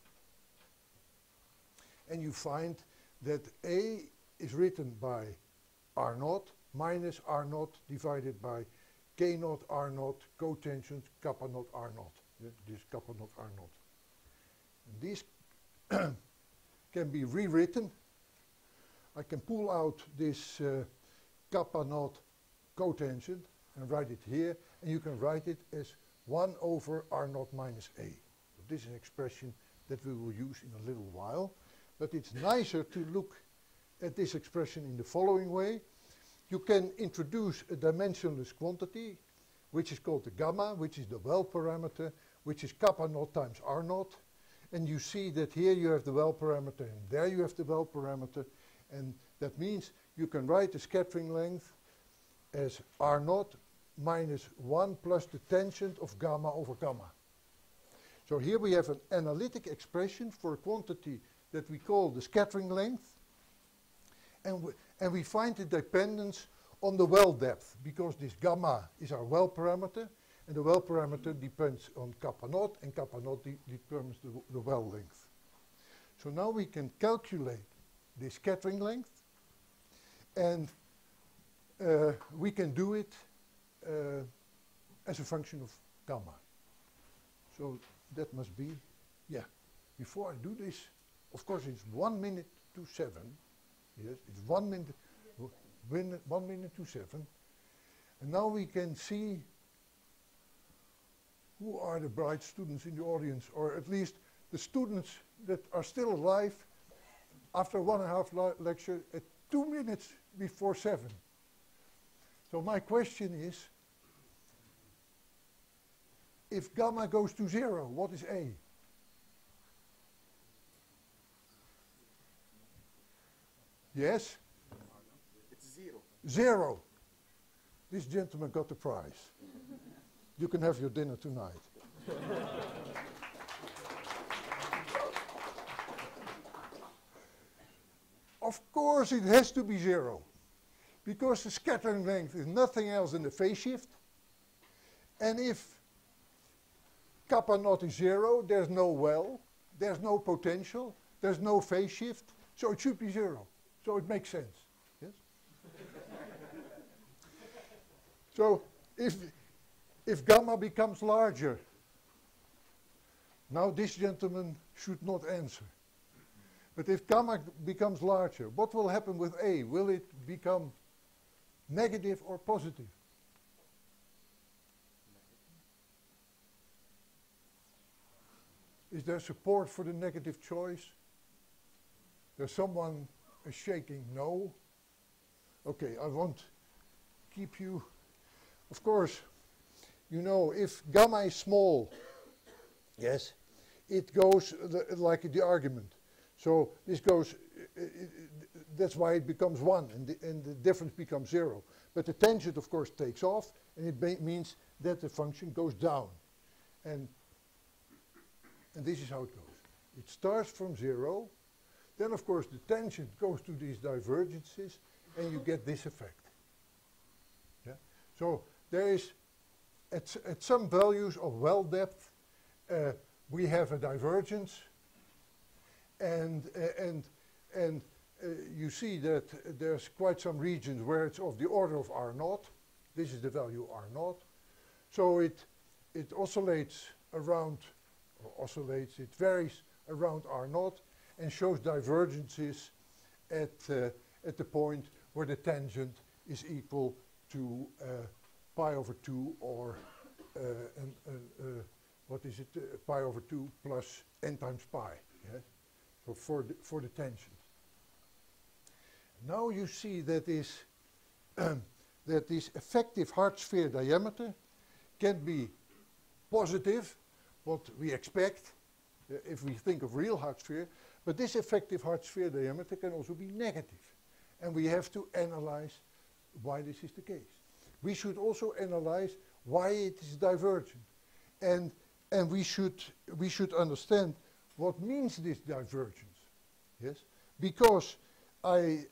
[SPEAKER 1] And you find that A is written by R naught minus R naught divided by K naught R naught cotangent kappa naught R naught. This kappa naught R naught. And these can be rewritten. I can pull out this kappa naught cotangent and write it here, and you can write it as 1 over R naught minus A. So this is an expression that we will use in a little while, but it's nicer to look at this expression in the following way. You can introduce a dimensionless quantity, which is called the gamma, which is the well parameter, which is kappa naught times R naught. And you see that here you have the well parameter and there you have the well parameter. And that means you can write the scattering length as R naught minus 1 plus the tangent of gamma over gamma. So here we have an analytic expression for a quantity that we call the scattering length. And we find the dependence on the well depth, because this gamma is our well parameter, and the well parameter depends on kappa naught, and kappa naught determines the well length. So now we can calculate the scattering length, and we can do it as a function of gamma. So that must be, yeah. Before I do this, of course it's 1 minute to 7. Yes, it's 1 minute, 1 minute to 7. And now we can see who are the bright students in the audience, or at least the students that are still alive after 1.5 lecture at 2 minutes before 7. So my question is, if gamma goes to 0, what is A? Yes?
[SPEAKER 4] It's 0.
[SPEAKER 1] 0. This gentleman got the prize. You can have your dinner tonight. Of course it has to be 0, because the scattering length is nothing else than the phase shift. And if kappa naught is 0, there's no well, there's no potential, there's no phase shift, so it should be 0. So it makes sense. Yes? So if gamma becomes larger, now this gentleman should not answer. But if gamma becomes larger, what will happen with A? Will it become negative or positive? Is there support for the negative choice? There's someone shaking no. Okay, I won't keep you. Of course, you know, if gamma is small, yes, it goes like the argument. So this goes, that's why it becomes 1 and the difference becomes 0. But the tangent, of course, takes off, and it means that the function goes down. And this is how it goes. It starts from 0. Then, of course, the tangent goes to these divergences, and you get this effect. Yeah? So there is, at some values of well depth, we have a divergence, and you see that there's quite some regions where it's of the order of R naught. This is the value R naught. So it oscillates around, or oscillates, it varies around R naught, and shows divergences at the point where the tangent is equal to pi over 2, or what is it? Pi over 2 plus n times pi. Yes? So for the tangent. Now you see that this that this effective hard sphere diameter can be positive, what we expect. if we think of real hard sphere, but this effective hard sphere diameter can also be negative. And we have to analyze why this is the case. We should also analyze why it is divergent. And we should understand what means this divergence. Yes? Because I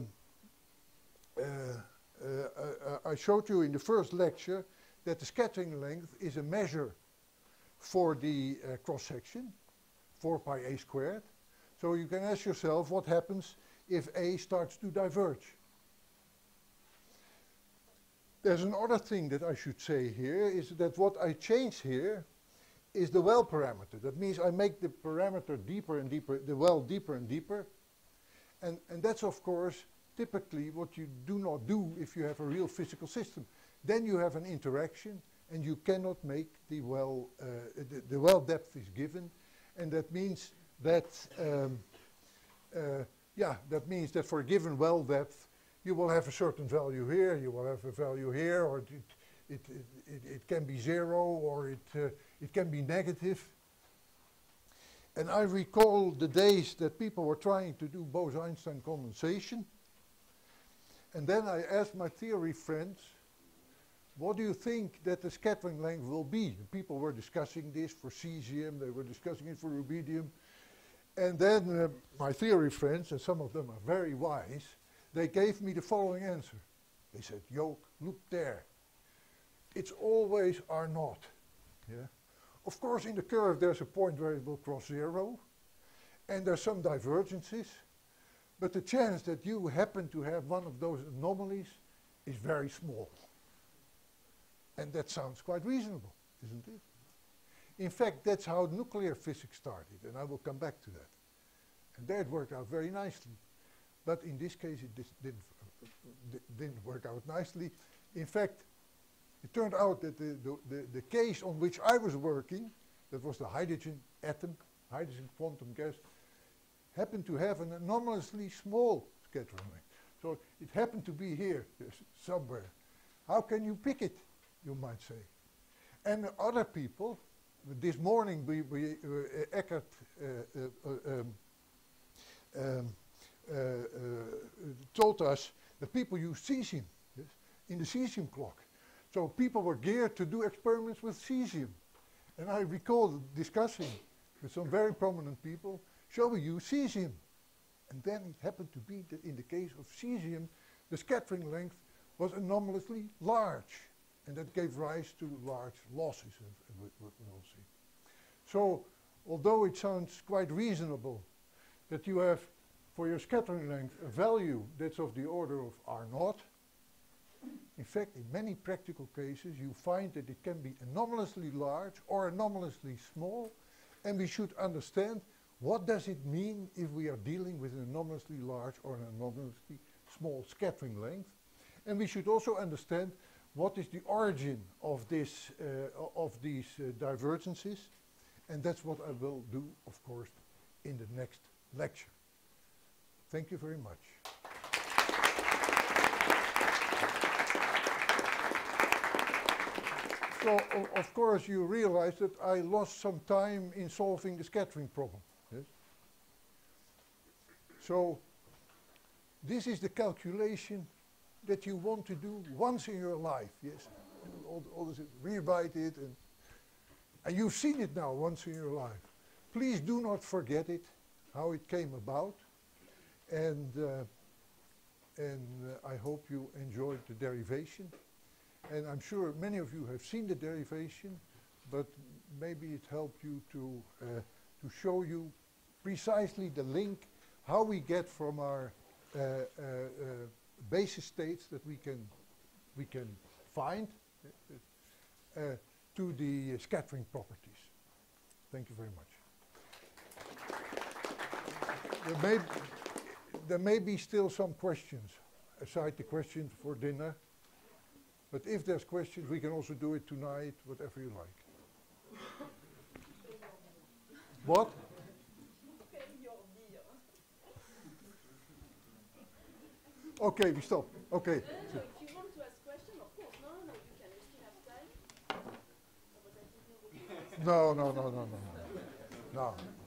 [SPEAKER 1] showed you in the first lecture that the scattering length is a measure for the cross-section, 4 pi a squared. So you can ask yourself what happens if A starts to diverge. There's another thing that I should say here, is that what I change here is the well parameter. That means I make the parameter deeper and deeper, the well deeper and deeper. And that's, of course, typically what you do not do if you have a real physical system. Then you have an interaction, and you cannot make the well, the well depth is given, and that means that, that means that for a given well depth, you will have a certain value here, you will have a value here, or it can be 0, or it can be negative. And I recall the days that people were trying to do Bose-Einstein condensation, and then I asked my theory friends, what do you think that the scattering length will be? And people were discussing this for cesium, they were discussing it for rubidium. And then my theory friends, and some of them are very wise, they gave me the following answer. They said, Jook, look there. It's always R0. Yeah? Of course, in the curve, there's a point where it will cross 0, and there's some divergences, but the chance that you happen to have one of those anomalies is very small. And that sounds quite reasonable, isn't it? In fact, that's how nuclear physics started, and I will come back to that. And there it worked out very nicely. But in this case, it didn't work out nicely. In fact, it turned out that the case on which I was working, that was the hydrogen atom, hydrogen quantum gas, happened to have an anomalously small scattering length. So it happened to be here, somewhere. How can you pick it, you might say? And other people, this morning Eckert told us that people use cesium, yes, in the cesium clock. So people were geared to do experiments with cesium. And I recall discussing with some very prominent people, shall we use cesium? And then it happened to be that in the case of cesium, the scattering length was anomalously large. And that gave rise to large losses, we'll see. So, although it sounds quite reasonable that you have, for your scattering length, a value that's of the order of R0, in fact, in many practical cases, you find that it can be anomalously large or anomalously small, and we should understand what does it mean if we are dealing with an anomalously large or an anomalously small scattering length. And we should also understand what is the origin of this, these divergences, and that's what I will do, of course, in the next lecture. Thank you very much. So, of course, you realize that I lost some time in solving the scattering problem. Yes? So, this is the calculation that you want to do once in your life. Yes, all this, rewrite it, and you've seen it now once in your life. Please do not forget it, how it came about, and I hope you enjoyed the derivation. And I'm sure many of you have seen the derivation, but maybe it helped you to show you precisely the link, how we get from our basis states that we can find to the scattering properties. Thank you very much. There may be still some questions, aside the questions for dinner. But if there's questions, we can also do it tonight, whatever you like. What? Okay, we stop. Okay.
[SPEAKER 3] No, if you want to ask questions, of course. No, you can. We still have time.
[SPEAKER 1] No. Now,